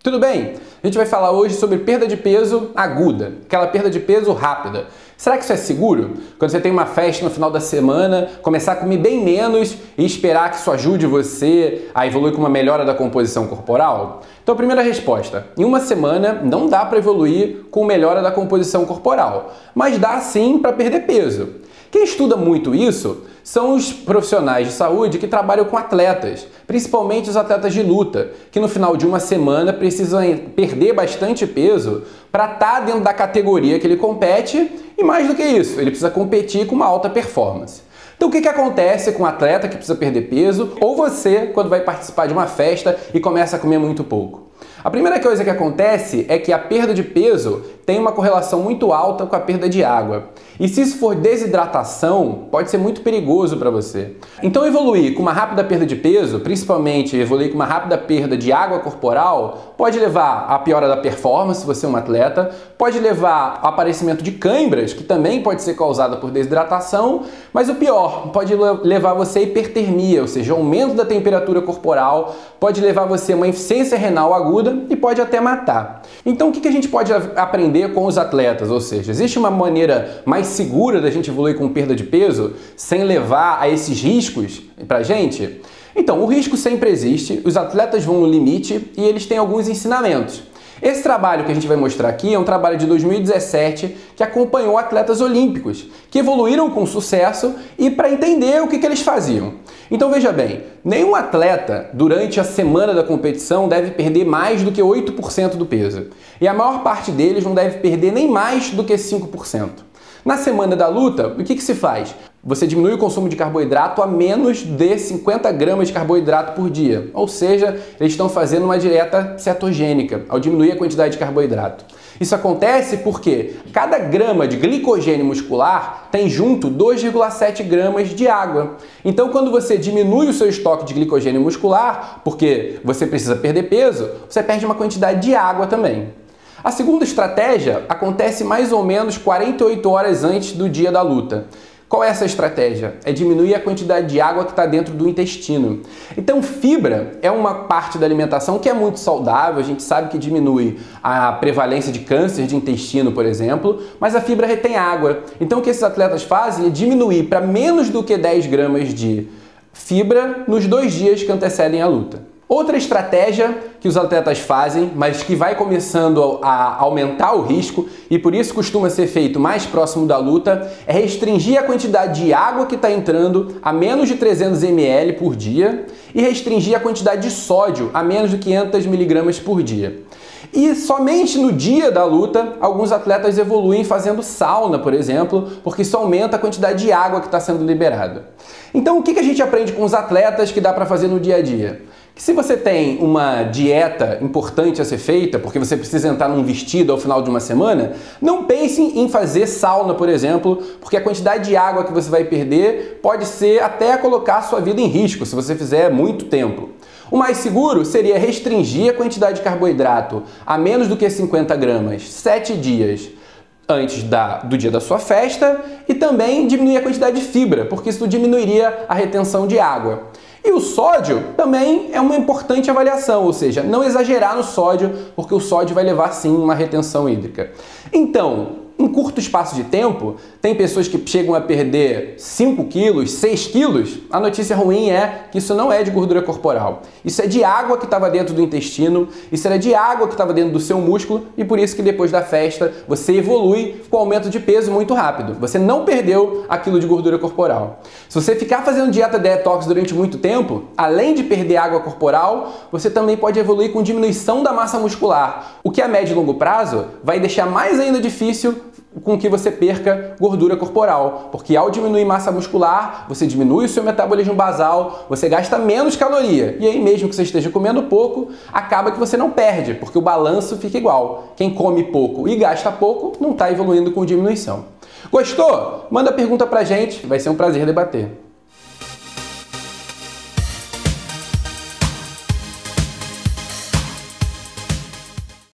Tudo bem? A gente vai falar hoje sobre perda de peso aguda, aquela perda de peso rápida. Será que isso é seguro? Quando você tem uma festa no final da semana, começar a comer bem menos e esperar que isso ajude você a evoluir com uma melhora da composição corporal? Então, a primeira resposta: em uma semana não dá para evoluir com melhora da composição corporal, mas dá sim para perder peso. Quem estuda muito isso são os profissionais de saúde que trabalham com atletas, principalmente os atletas de luta, que no final de uma semana precisam perder bastante peso para estar dentro da categoria que ele compete e, mais do que isso, ele precisa competir com uma alta performance. Então o que acontece com um atleta que precisa perder peso ou você quando vai participar de uma festa e começa a comer muito pouco? A primeira coisa que acontece é que a perda de peso tem uma correlação muito alta com a perda de água. E se isso for desidratação, pode ser muito perigoso para você. Então evoluir com uma rápida perda de peso, principalmente evoluir com uma rápida perda de água corporal, pode levar à piora da performance se você é um atleta, pode levar ao aparecimento de câimbras, que também pode ser causada por desidratação, mas o pior, pode levar você à hipertermia, ou seja, aumento da temperatura corporal, pode levar você a uma insuficiência renal aguda e pode até matar. Então o que a gente pode aprender com os atletas? Ou seja, existe uma maneira mais segura da gente evoluir com perda de peso sem levar a esses riscos pra gente? Então, o risco sempre existe, os atletas vão no limite e eles têm alguns ensinamentos. Esse trabalho que a gente vai mostrar aqui é um trabalho de 2017 que acompanhou atletas olímpicos que evoluíram com sucesso e para entender o que eles faziam. Então veja bem, nenhum atleta durante a semana da competição deve perder mais do que 8% do peso. E a maior parte deles não deve perder nem mais do que 5%. Na semana da luta, o que se faz? Você diminui o consumo de carboidrato a menos de 50 gramas de carboidrato por dia. Ou seja, eles estão fazendo uma dieta cetogênica ao diminuir a quantidade de carboidrato. Isso acontece porque cada grama de glicogênio muscular tem junto 2,7 gramas de água. Então, quando você diminui o seu estoque de glicogênio muscular, porque você precisa perder peso, você perde uma quantidade de água também. A segunda estratégia acontece mais ou menos 48 horas antes do dia da luta. Qual é essa estratégia? É diminuir a quantidade de água que está dentro do intestino. Então, fibra é uma parte da alimentação que é muito saudável, a gente sabe que diminui a prevalência de câncer de intestino, por exemplo, mas a fibra retém água. Então, o que esses atletas fazem é diminuir para menos do que 10 gramas de fibra nos 2 dias que antecedem a luta. Outra estratégia que os atletas fazem, mas que vai começando a aumentar o risco e por isso costuma ser feito mais próximo da luta, é restringir a quantidade de água que está entrando a menos de 300 ml por dia e restringir a quantidade de sódio a menos de 500 mg por dia. E somente no dia da luta, alguns atletas evoluem fazendo sauna, por exemplo, porque isso aumenta a quantidade de água que está sendo liberada. Então, o que a gente aprende com os atletas que dá para fazer no dia a dia? Que se você tem uma dieta importante a ser feita, porque você precisa entrar num vestido ao final de uma semana, não pense em fazer sauna, por exemplo, porque a quantidade de água que você vai perder pode ser até colocar a sua vida em risco, se você fizer muito tempo. O mais seguro seria restringir a quantidade de carboidrato a menos do que 50 gramas 7 dias antes do dia da sua festa e também diminuir a quantidade de fibra, porque isso diminuiria a retenção de água. E o sódio também é uma importante avaliação, ou seja, não exagerar no sódio, porque o sódio vai levar sim uma retenção hídrica. Então, em curto espaço de tempo, tem pessoas que chegam a perder 5 quilos, 6 quilos. A notícia ruim é que isso não é de gordura corporal. Isso é de água que estava dentro do intestino, isso era de água que estava dentro do seu músculo e por isso que depois da festa você evolui com aumento de peso muito rápido. Você não perdeu aquilo de gordura corporal. Se você ficar fazendo dieta detox durante muito tempo, além de perder água corporal, você também pode evoluir com diminuição da massa muscular, o que a médio e longo prazo vai deixar mais ainda difícil com que você perca gordura corporal, porque ao diminuir massa muscular, você diminui o seu metabolismo basal, você gasta menos caloria, e aí mesmo que você esteja comendo pouco, acaba que você não perde, porque o balanço fica igual. Quem come pouco e gasta pouco, não está evoluindo com diminuição. Gostou? Manda pergunta pra gente, vai ser um prazer debater.